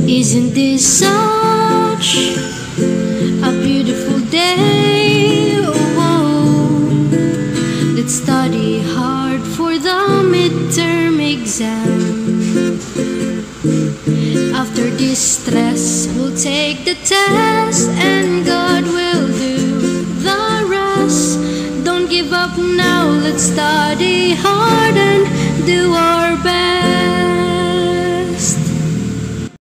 Isn't this such a beautiful day? Whoa. Let's study hard for the midterm exam. After this stress, we'll take the test, and God will do the rest. Don't give up now, let's study hard and do our best.